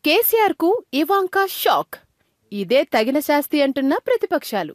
కేసీఆర్ కు Ivanka shock. ఇదే తగిన శాస్తి అంటున్న ప్రతిపక్షాలు.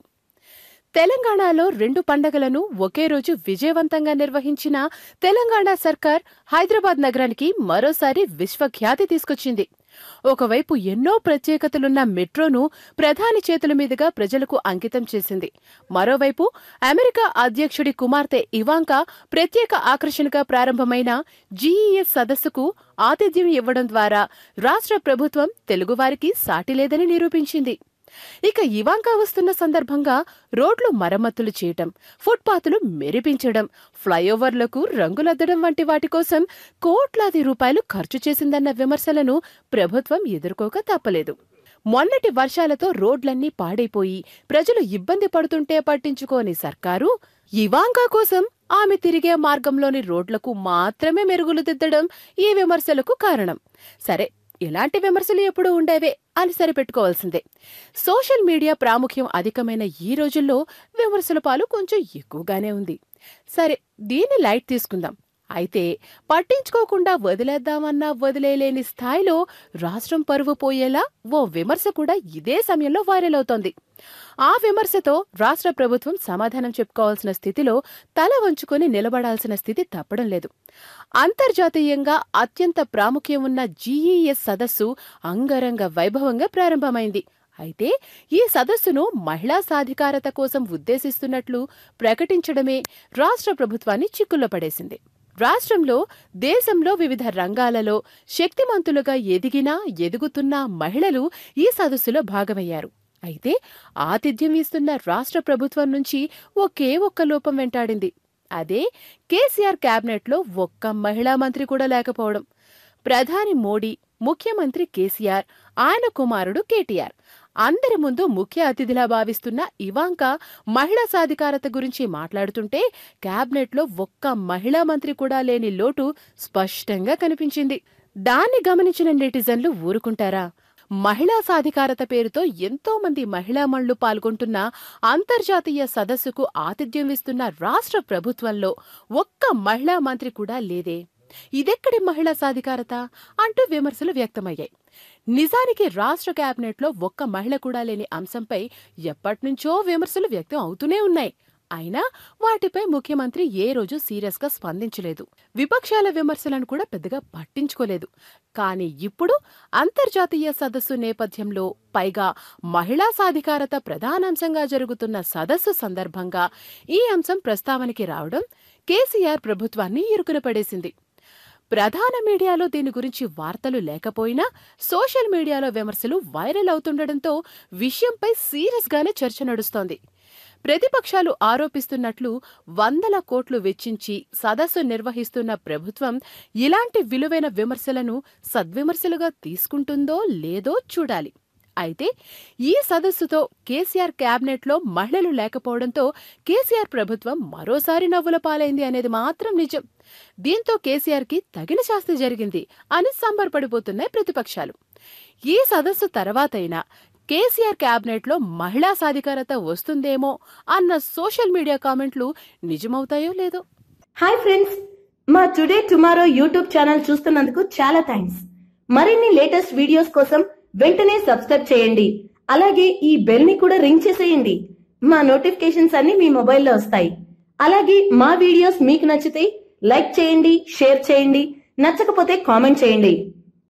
తెలంగాణలో 2 పండగలను ఒకే రోజు విజయవంతంగా నిర్వహించిన తెలంగాణ సర్కార్ హైదరాబాద్ నగరానికి మరోసారి విశ్వఖ్యాతి తీసుకొచ్చింది. ఒకవైపు ఎన్నో ప్రత్యేకతలున్న మెట్రోను ప్రధాని చేతుల మీదుగా ప్రజలకు అంకితం చేసింది. మరోవైపు అమెరికా అధ్యక్షుడి కుమార్తె ఇవాంకా ప్రత్యేక ఆకర్షణగా ప్రారంభమైన జీఈఎస్ సదస్సుకు ఆతిథ్యం ఇవ్వడం ద్వారా రాష్ట్ర ప్రభుత్వం తెలుగువారికి సాటిలేదని నిరూపించింది. ఇక ఇవాంకా వస్తున్న సందర్భంగా రోడ్లు మరమ్మతులు చేయటం, ఫుట్పాత్లు మెరిపించడం, ఫ్లైఓవర్లకు రంగులద్దడం వంటి వాటి కోసం కోట్లాది రూపాయలు ఖర్చు చేసిందన్న విమర్శలను ప్రభుత్వం ఎదుర్కోక తప్పలేదు. మొన్నటి వర్షాలతో రోడ్లన్నీ పాడైపోయి ప్రజలు ఇబ్బంది పడుతుంటే పట్టించుకోని సర్కారు ఇవాంకా కోసం ఆమె తిరిగే మార్గంలోని రోడ్లకు మాత్రమే మెరుగులు దిద్దడం ఈ విమర్శలకు కారణం. సరే, ఇలాంటి విమర్శలు ఎప్పుడూ ఉండేవే అని సరిపెట్టుకోవాల్సిందే. సోషల్ మీడియా ప్రాముఖ్యం అధికమైన ఈ రోజుల్లో విమర్శల పాలు కొంచెం ఎక్కువగానే ఉంది. సరే, దీన్ని లైట్ తీసుకుందాం. అయితే పట్టించుకోకుండా వదిలేద్దామన్నా వదిలేలేని స్థాయిలో రాష్ట్రం పరువు పోయేలా ఓ విమర్శ కూడా ఇదే సమయంలో వైరల్ అవుతోంది. ఆ విమర్శతో రాష్ట్ర ప్రభుత్వం సమాధానం చెప్పుకోవాల్సిన స్థితిలో తల వంచుకొని నిలబడాల్సిన స్థితి తప్పడం లేదు. అంతర్జాతీయంగా అత్యంత ప్రాముఖ్యం ఉన్న జీఈఎస్ సదస్సు అంగరంగ వైభవంగా ప్రారంభమైంది. అయితే ఈ సదస్సును మహిళా సాధికారత కోసం ఉద్దేశిస్తున్నట్లు ప్రకటించడమే రాష్ట్ర ప్రభుత్వాన్ని చిక్కుల్లో పడేసింది. రాష్ట్రంలో, దేశంలో వివిధ రంగాలలో శక్తిమంతులుగా ఎదిగినా ఎదుగుతున్న మహిళలు ఈ సదస్సులో భాగమయ్యారు. అయితే ఆతిథ్యం ఇస్తున్న రాష్ట్ర ప్రభుత్వం నుంచి ఒక్క లోపం వెంటాడింది. అదే కేసీఆర్ క్యాబినెట్లో ఒక్క మహిళా మంత్రి కూడా లేకపోవడం. ప్రధాని మోడీ, ముఖ్యమంత్రి కేసీఆర్, ఆయన కుమారుడు కేటీఆర్ అందరి ముందు ముఖ్య అతిథిలా భావిస్తున్న ఇవాంకా మహిళా సాధికారత గురించి మాట్లాడుతుంటే క్యాబినెట్లో ఒక్క మహిళా మంత్రి కూడా లేని లోటు స్పష్టంగా కనిపించింది. దాన్ని గమనించిన నెటిజన్లు ఊరుకుంటారా? మహిళా సాధికారత పేరుతో ఎంతో మంది మహిళామణులు పాల్గొంటున్న అంతర్జాతీయ సదస్సుకు ఆతిథ్యం ఇస్తున్న రాష్ట్ర ప్రభుత్వంలో ఒక్క మహిళా మంత్రి కూడా లేదే, ఇదెక్కడి మహిళా సాధికారత అంటూ విమర్శలు వ్యక్తమయ్యాయి. నిజానికి రాష్ట్ర కేబినెట్లో ఒక్క మహిళ కూడా లేని అంశంపై ఎప్పటినుంచో విమర్శలు వ్యక్తం అవుతూనే ఉన్నాయి. అయినా వాటిపై ముఖ్యమంత్రి ఏ రోజు సీరియస్గా స్పందించలేదు. విపక్షాల విమర్శలను కూడా పెద్దగా పట్టించుకోలేదు. కానీ ఇప్పుడు అంతర్జాతీయ సదస్సు నేపథ్యంలో, పైగా మహిళా సాధికారత ప్రధానాంశంగా జరుగుతున్న సదస్సు సందర్భంగా ఈ అంశం ప్రస్తావనకి రావడం కేసీఆర్ ప్రభుత్వాన్ని ఇరుకున పడేసింది. ప్రధాన మీడియాలో దీని గురించి వార్తలు లేకపోయినా సోషల్ మీడియాలో విమర్శలు వైరల్ అవుతుండటంతో విషయంపై సీరియస్గానే చర్చ నడుస్తోంది. ప్రతిపక్షాలు ఆరోపిస్తున్నట్లు 100ల కోట్లు వెచ్చించి సదస్సు నిర్వహిస్తున్న ప్రభుత్వం ఇలాంటి విలువైన విమర్శలను సద్విమర్శలుగా తీసుకుంటుందో లేదో చూడాలి. అయితే ఈ సదస్సుతో కేసీఆర్ క్యాబినెట్లో మహిళలు లేకపోవడంతో కేసీఆర్ ప్రభుత్వం మరోసారి నవ్వుల పాలైంది అనేది మాత్రం నిజం. దీంతో కేసీఆర్కి తగిన శాస్తి జరిగింది అని సంబరపడిపోతున్నాయి ప్రతిపక్షాలు. ఈ సదస్సు తర్వాతైనా కేసీఆర్ క్యాబినెట్లో మహిళా సాధికారత వస్తుందేమో అన్న సోషల్ మీడియా కామెంట్లు నిజమవుతాయో లేదో. హాయ్ ఫ్రెండ్స్, మా టుడే టుమారో యూట్యూబ్ ఛానల్ చూస్తున్నందుకు చాలా థ్యాంక్స్. మరిన్ని లేటెస్ట్ వీడియోస్ కోసం వెంటనే సబ్స్క్రైబ్ చేయండి. అలాగే ఈ బెల్ ని కూడా రింగ్ చేసేయండి. మా నోటిఫికేషన్స్ అన్ని మీ మొబైల్లో వస్తాయి. అలాగే మా వీడియోస్ మీకు నచ్చితే లైక్ చేయండి, షేర్ చేయండి, నచ్చకపోతే కామెంట్ చేయండి.